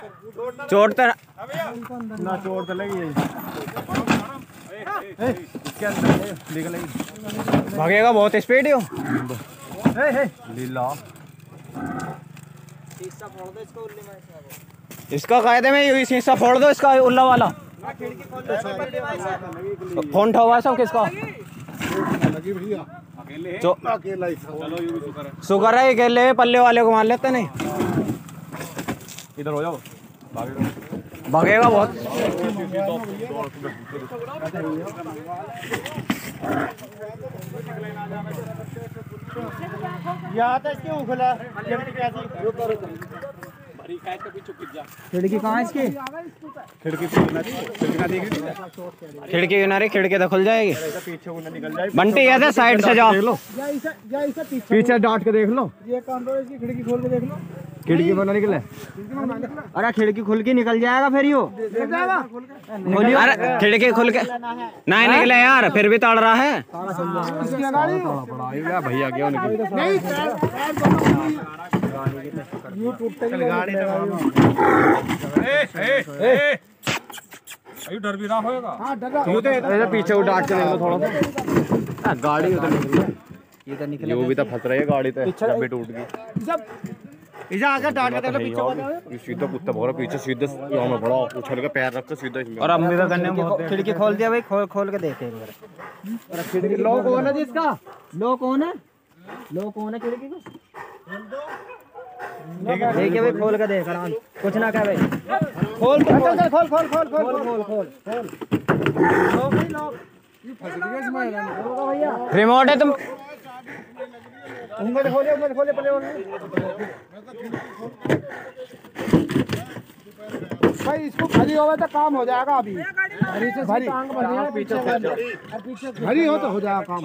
चोट तो ना चोट तो लगी इसके अंदर निकलेगी। भागेगा बहुत स्पीड हो लीला। इसका कायदे में यही शीशा फोड़ दो इसका उल्ला वाला। फोन ठोवा सब किसका शुक्र है अकेले पल्ले वाले को मार लेते नहीं। इधर हो जाओ भागेगा बहुत। यहाँ तक क्यों खुला खिड़की कहाँ है इसकी? खिड़की खिड़की किनारे खिड़की तो खुल जाएगी। पीछे निकल जाए बंटी ऐसे साइड से जाओ। पीछे डांट के देख लो। ये काम करो इसकी खिड़की खोल के देख लो। खिड़की बना निकले। अरे खिड़की खुल के निकल जाएगा फिर यो। अरे खिड़की खुल के नहीं निकले यार फिर भी तड़ रहा है। भैया क्या डर भी रहा होगा। पीछे वो डांट के देख लो थोड़ा सा। गाड़ी ये निकले वो भी तो फंस रही है गाड़ी पे जब भी टूट गई। इधर आके डांट के पीछे सीधा कुत्ता भौरा पीछे सीधे यहाँ में बड़ा उछल के पैर रख के सीधा इसमें। और अम्मी का करने में खिड़की खोल दिया भाई। खोल के देखे एक बार। खिड़की लॉक कौन है जिसका लॉक कौन है खिड़की को देखिए भाई खोल के देख आराम कुछ ना क्या भाई। खोल खोल रिमोट है तुम खोले भाई इसको भरी होगा तो काम हो जाएगा। अभी भरी हो तो हो जाएगा काम।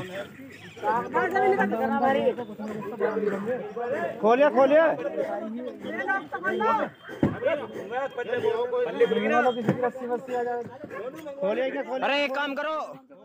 खोलिए अरे एक काम करो